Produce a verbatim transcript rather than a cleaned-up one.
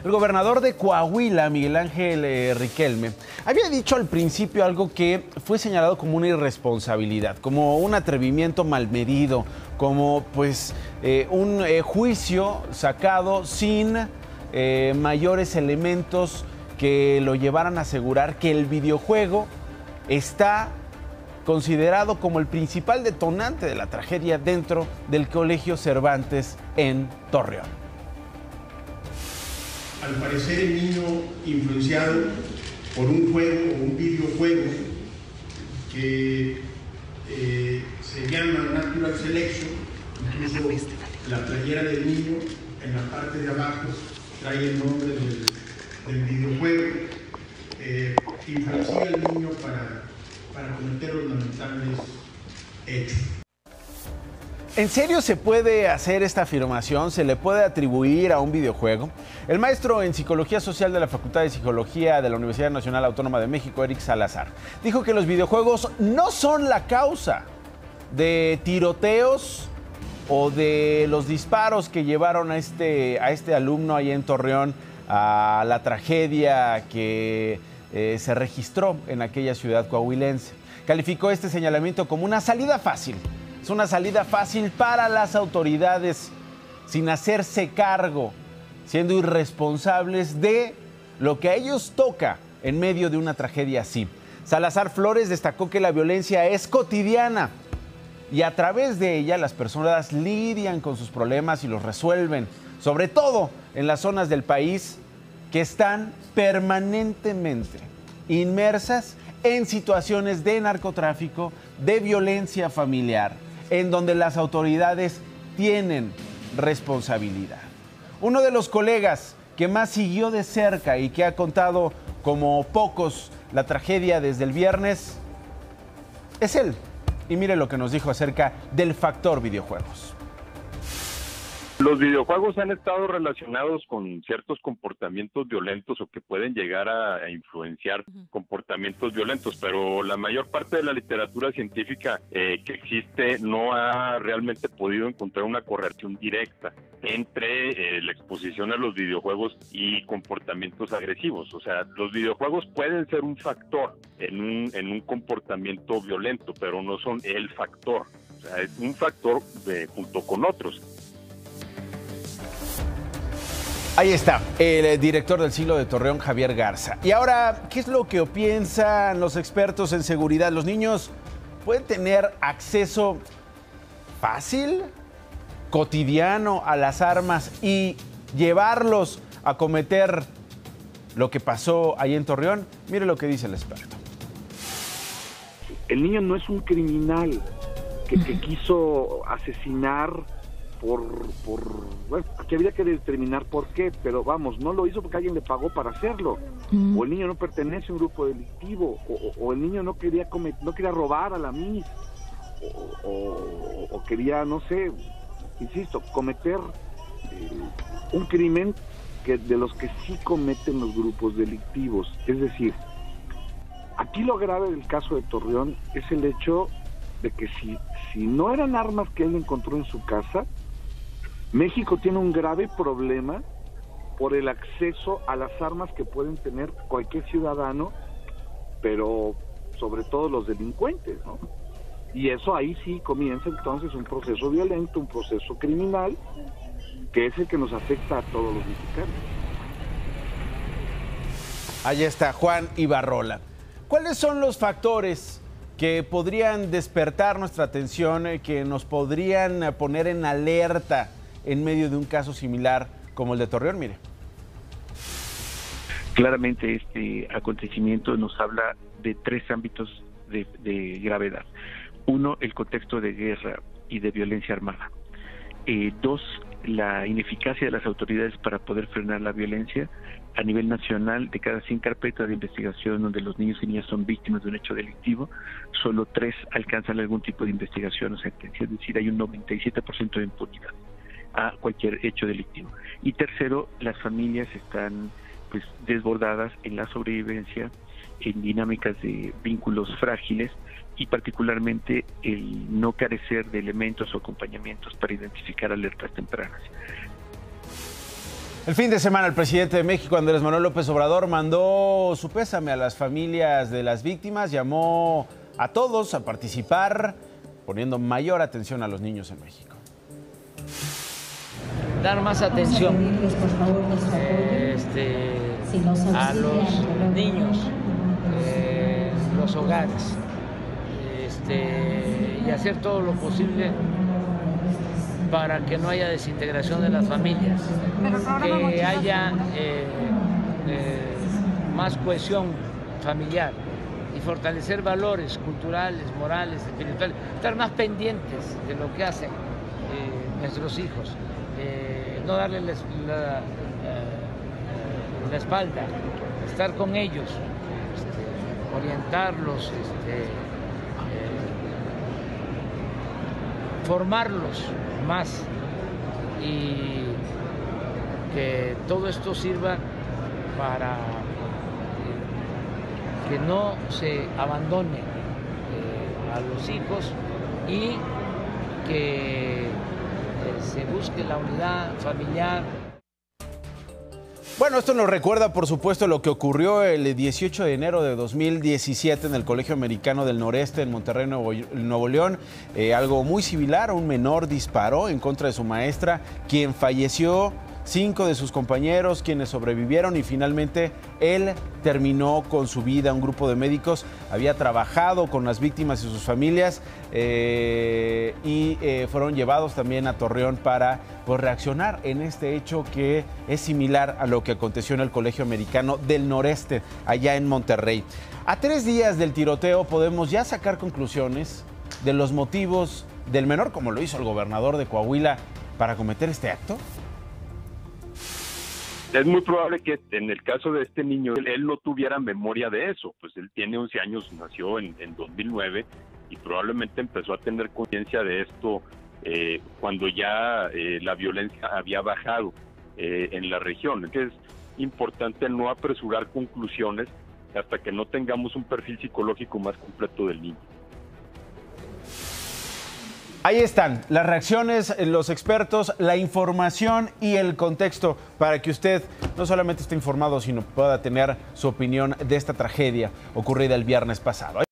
El gobernador de Coahuila, Miguel Ángel eh, Riquelme, había dicho al principio algo que fue señalado como una irresponsabilidad, como un atrevimiento malmedido, como pues eh, un eh, juicio sacado sin eh, mayores elementos que lo llevaran a asegurar que el videojuego está considerado como el principal detonante de la tragedia dentro del Colegio Cervantes en Torreón. Al parecer el niño influenciado por un juego o un videojuego que eh, se llama Natural Selection, incluso la playera del niño en la parte de abajo trae el nombre del, del videojuego, eh, influencia al niño para, para cometer los lamentables hechos. ¿En serio se puede hacer esta afirmación? ¿Se le puede atribuir a un videojuego? El maestro en Psicología Social de la Facultad de Psicología de la Universidad Nacional Autónoma de México, Eric Salazar, dijo que los videojuegos no son la causa de tiroteos o de los disparos que llevaron a este, a este alumno ahí en Torreón a la tragedia que eh, se registró en aquella ciudad coahuilense. Calificó este señalamiento como una salida fácil. Es una salida fácil para las autoridades sin hacerse cargo, siendo irresponsables de lo que a ellos toca en medio de una tragedia así. Salazar Flores destacó que la violencia es cotidiana y a través de ella las personas lidian con sus problemas y los resuelven, sobre todo en las zonas del país que están permanentemente inmersas en situaciones de narcotráfico, de violencia familiar, en donde las autoridades tienen responsabilidad. Uno de los colegas que más siguió de cerca y que ha contado como pocos la tragedia desde el viernes es él. Y mire lo que nos dijo acerca del factor videojuegos. Los videojuegos han estado relacionados con ciertos comportamientos violentos o que pueden llegar a, a influenciar comportamientos violentos, pero la mayor parte de la literatura científica eh, que existe no ha realmente podido encontrar una correlación directa entre eh, la exposición a los videojuegos y comportamientos agresivos. O sea, los videojuegos pueden ser un factor en un, en un comportamiento violento, pero no son el factor. O sea, es un factor de, junto con otros. Ahí está, el director del Siglo de Torreón, Javier Garza. Y ahora, ¿qué es lo que piensan los expertos en seguridad? ¿Los niños pueden tener acceso fácil, cotidiano a las armas y llevarlos a cometer lo que pasó ahí en Torreón? Mire lo que dice el experto. El niño no es un criminal que, que quiso asesinar por, por, bueno, aquí habría que determinar por qué, pero vamos, no lo hizo porque alguien le pagó para hacerlo, mm. o el niño no pertenece a un grupo delictivo, o, o, o el niño no quería comer, no quería robar a la mis, o, o, o quería, no sé, insisto, cometer eh, un crimen que de los que sí cometen los grupos delictivos. Es decir, aquí lo grave del caso de Torreón es el hecho de que si, si no eran armas que él encontró en su casa, México tiene un grave problema por el acceso a las armas que pueden tener cualquier ciudadano, pero sobre todo los delincuentes, ¿no? Y eso ahí sí comienza entonces un proceso violento, un proceso criminal, que es el que nos afecta a todos los mexicanos. Ahí está Juan Ibarrola. ¿Cuáles son los factores que podrían despertar nuestra atención, que nos podrían poner en alerta en medio de un caso similar como el de Torreón? Mire. Claramente este acontecimiento nos habla de tres ámbitos de, de gravedad. Uno, el contexto de guerra y de violencia armada. Eh, dos, la ineficacia de las autoridades para poder frenar la violencia. A nivel nacional, de cada cien carpetas de investigación donde los niños y niñas son víctimas de un hecho delictivo, solo tres alcanzan algún tipo de investigación o sentencia, es decir, hay un noventa y siete por ciento de impunidad a cualquier hecho delictivo. Y tercero, las familias están pues desbordadas en la sobrevivencia, en dinámicas de vínculos frágiles y particularmente el no carecer de elementos o acompañamientos para identificar alertas tempranas. El fin de semana el presidente de México, Andrés Manuel López Obrador, mandó su pésame a las familias de las víctimas, llamó a todos a participar, poniendo mayor atención a los niños en México. Dar más atención eh, este, a los niños, eh, los hogares, este, y hacer todo lo posible para que no haya desintegración de las familias, que haya eh, eh, más cohesión familiar y fortalecer valores culturales, morales, espirituales, estar más pendientes de lo que hacen eh, nuestros hijos, eh, no darles la, la, eh, la espalda, estar con ellos, este, orientarlos, este, eh, formarlos más, y que todo esto sirva para que no se abandone eh, a los hijos y que eh, se busque la unidad familiar. Bueno, esto nos recuerda, por supuesto, lo que ocurrió el dieciocho de enero de dos mil diecisiete en el Colegio Americano del Noreste en Monterrey, Nuevo, Nuevo León. Eh, algo muy similar, un menor disparó en contra de su maestra, quien falleció, cinco de sus compañeros quienes sobrevivieron y finalmente él terminó con su vida. Un grupo de médicos había trabajado con las víctimas y sus familias eh, y eh, fueron llevados también a Torreón para pues, reaccionar en este hecho que es similar a lo que aconteció en el Colegio Americano del Noreste, allá en Monterrey. A tres días del tiroteo podemos ya sacar conclusiones de los motivos del menor, como lo hizo el gobernador de Coahuila, para cometer este acto. Es muy probable que en el caso de este niño, él, él no tuviera memoria de eso, pues él tiene once años, nació en, en dos mil nueve y probablemente empezó a tener conciencia de esto eh, cuando ya eh, la violencia había bajado eh, en la región. Entonces es importante no apresurar conclusiones hasta que no tengamos un perfil psicológico más completo del niño. Ahí están las reacciones, los expertos, la información y el contexto para que usted no solamente esté informado, sino pueda tener su opinión de esta tragedia ocurrida el viernes pasado.